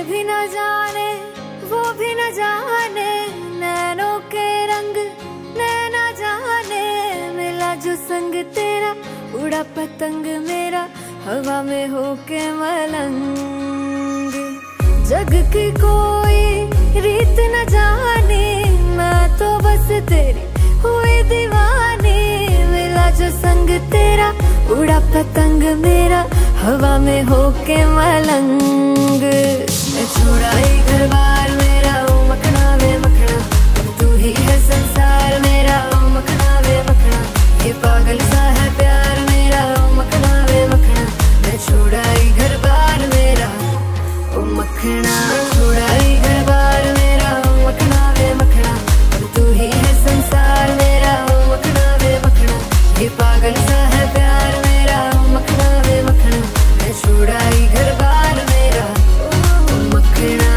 भी न जाने वो भी न जाने, नैनों के रंग नैना जाने। मिला जो संग तेरा उड़ा पतंग मेरा, हवा में होके मलंग। जग की कोई रीत न जाने, मैं तो बस तेरी हुई दीवानी। मिला जो संग तेरा उड़ा पतंग मेरा, हवा में होके मलंग। मैं छोड़ा ही घर बार मेरा, ओ मखना वे मखना, अब तू ही है संसार मेरा, ओ मखना वे मखना। ये पागल सा है प्यार मेरा, ओ मखना वे मखना। मैं छोड़ा ही घर बार मेरा, ओ मखना। छोड़ा ही घर बार मेरा, ओ मखना वे मखना, अब तू ही है संसार मेरा, ओ मखना वे मखना। ये पागल सा है प्यार मेरा, ओ मखना वे मखना। मैं छोड़ा ही घर बार मेरा, ओ मखना।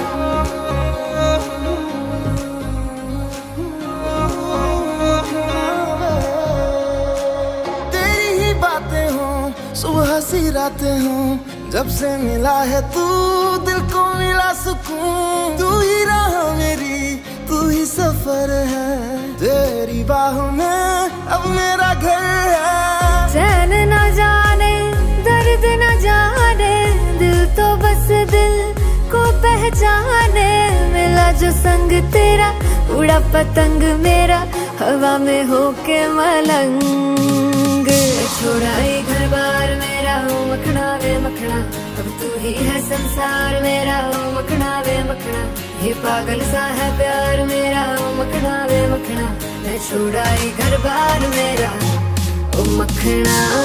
तेरी ही बातें हों, सुबह सी रातें हों, जब से मिला है तू दिल को मिला सुकून। तू ही राह मेरी, तू ही सफर है, तेरी बाहों में अब मेरा घर है। चैन न जाने दर्द न जाने, दिल तो बस दिल को पहचाने। मिला जो संग तेरा उड़ा पतंग मेरा, हवा में होके मलंग। छोड़ा ही घर बार मेरा, ओ मखना वे मखना, अब तू ही है संसार मेरा, ओ मखना वे मखना। ये पागल सा है प्यार मेरा, ओ मखना वे मखना। मैं छोड़ा ही घर बार मेरा, ओ मखना।